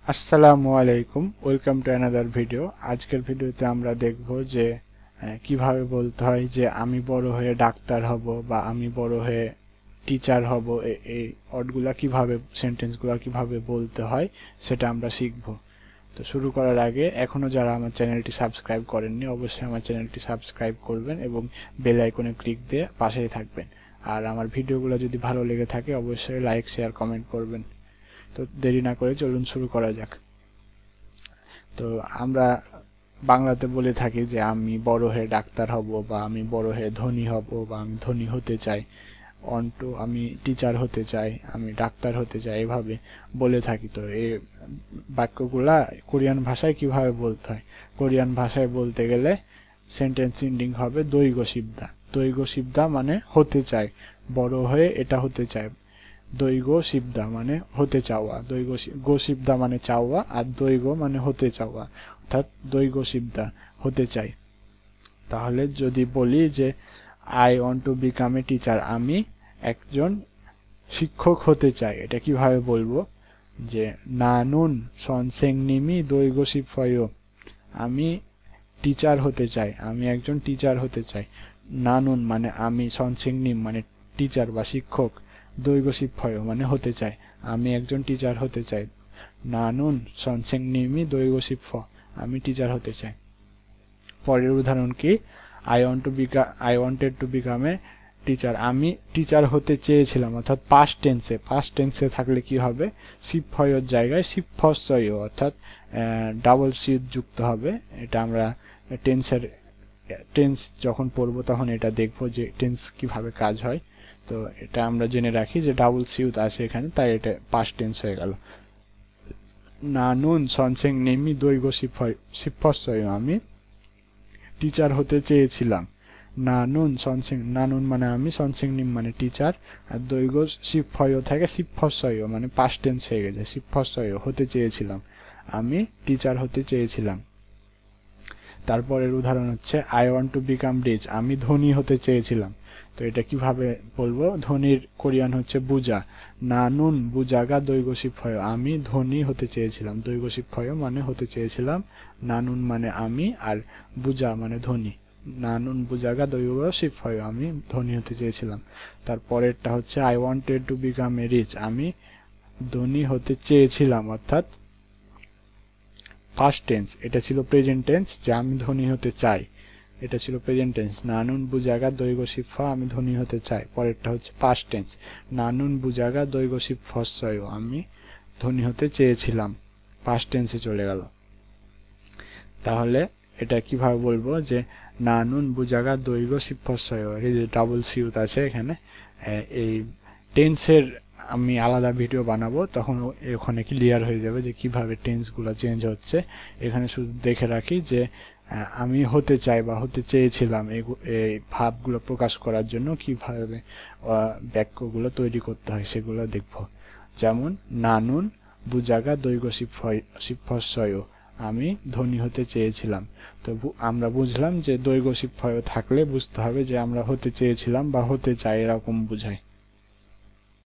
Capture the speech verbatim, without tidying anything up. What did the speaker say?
আসসালামু আলাইকুম, welcome to another video. আজকের ভিডিওতে আমরা দেখব যে কিভাবে বলতে হয় যে আমি বড় হয়ে ডাক্তার হব বা আমি বড় হয়ে টিচার হব। এই ওয়ার্ডগুলো কিভাবে, সেন্টেন্সগুলো কিভাবে বলতে হয় সেটা আমরা শিখব। তো শুরু করার আগে এখনো যারা আমার চ্যানেলটি সাবস্ক্রাইব করেননি অবশ্যই আমার চ্যানেলটি সাবস্ক্রাইব করবেন এবং বেল আইকনে ক্লিক দিয়ে পাশেই থাকবেন। আর আমার ভিডিওগুলো যদি ভালো লেগে থাকে অবশ্যই লাইক, শেয়ার, কমেন্ট করবেন। তো দেরি না করে চলুন শুরু করা যাক। তো আমরা বাংলাতে বলে থাকি যে আমি বড় হয়ে ডাক্তার হব বা আমি বড় হয়ে ধনী হব বা আমি ধনী হতে চাই। অন টু আমি টিচার হতে চাই, আমি ডাক্তার হতে চাই, এভাবে বলে থাকি। তো এই বাক্যগুলা কোরিয়ান ভাষায় কিভাবে বলতে হয়? কোরিয়ান ভাষায় বলতে গেলে সেন্টেন্স এন্ডিং হবে দৈগো শিবদা। দৈগো শিবদা মানে হতে চাই, বড় হয়ে এটা হতে চাই। দৈগো শিবদা মানে হতে চাওয়া, দৈগো গো শিবদা মানে চাওয়া, আর দৈগো মানে হতে চাওয়া, অর্থাৎ দৈগো শিবদা হতে চাই। তাহলে যদি বলি যে I want to become a teacher, আমি একজন শিক্ষক হতে চাই, এটা কিভাবে বলবো? যে নানুন সনসেংনিমি দৈগো শিবফয়, আমি টিচার হতে চাই, আমি একজন টিচার হতে চাই। নানুন মানে আমি, সনসেংনিম মানে টিচার বা শিক্ষক, দৈগো শিবফয় মানে হতে চাই, আমি একজন টিচার হতে চাই। নানুন সনসেংনিমি দৈগো শিবফ, আমি টিচার হতে চাই। পরের উদাহরণ কি? I want to become I wanted to become a teacher, আমি টিচার হতে চেয়েছিলাম, অর্থাৎ পাস্ট টেন্সে। পাস্ট টেন্সে থাকলে কি হবে? শিবফয়ের জায়গায় শিবফসয়, অর্থাৎ ডাবল সি যুক্ত হবে। এটা আমরা টেন্সের টেন্স যখন পড়বো তখন এটা দেখবো যে টেন্স কিভাবে কাজ হয়। তো এটা আমরা জেনে রাখি যে ডাবল সিউত আছে এখানে, তাই এটা পাস্ট টেন্স হয়ে গেল। নানুন সনসেংনিমি দৈগো শিবফসয়, আমি টিচার হতে চেয়েছিলাম। নানুন সনসেং, নানুন মানে আমি, সনসেংনিম মানে টিচার, আর দৈগো শিবফয় থাকে শিবফসয় মানে পাস্ট টেন্স হয়ে গেছে, শিবফসয় হতে চেয়েছিলাম, আমি টিচার হতে চেয়েছিলাম। তারপরের উদাহরণ হচ্ছে I want to become rich, আমি ধনী হতে চেয়েছিলাম। তো এটা কিভাবে বলবো? ধনীর কোরিয়ান হচ্ছে বুজা। নানুন বুজাগা দৈগো শিবফয়, আমি ধনী হতে চেয়েছিলাম। দৈগো শিবফয় মানে হতে চেয়েছিলাম, নানুন মানে আমি, আর বুজা মানে ধনী। নানুন বুজাগা দৈগো শিবফয়, আমি ধনী হতে চেয়েছিলাম। তারপরেরটা হচ্ছে I wanted to become a rich, আমি ধনী হতে চেয়েছিলাম, অর্থাৎ ফার্স্ট টেন্স। এটা ছিল প্রেজেন্ট টেন্স, যে আমি ধনী হতে চাই, এটা ছিল প্রেজেন্ট টেন্স। নানুন বুজাগা দৈগো শিবফ, আমি ধনী হতে চাই। পরেরটা হচ্ছে পাস্ট টেন্স, নানুন বুজাগা দৈগো শিবফসয়, আমি ধনী হতে চেয়েছিলাম, পাস্ট টেন্সে চলে গেল। তাহলে এটা কিভাবে বলবো? যে নানুন বুজাগা দৈগো শিবফসয়, এই যে ডাবল সিউত আছে এখানে, এই টেন্সের আমি আলাদা ভিডিও বানাবো, তখন ওখানে ক্লিয়ার হয়ে যাবে যে কিভাবে টেন্সগুলো চেঞ্জ হচ্ছে। এখানে শুধু দেখে রাখি যে আমি হতে চাই বা হতে চেয়েছিলাম, এই ভাবগুলো প্রকাশ করার জন্য কিভাবে বাক্যগুলো তৈরি করতে হয় সেগুলো দেখব। যেমন নানুন বুজাগা দৈগো শিবফসয়, আমি ধনী হতে চেয়েছিলাম। তো আমরা বুঝলাম যে দৈগো শিবফয় থাকলে বুঝতে হবে যে আমরা হতে চেয়েছিলাম বা হতে চাই, এরকম বুঝায়।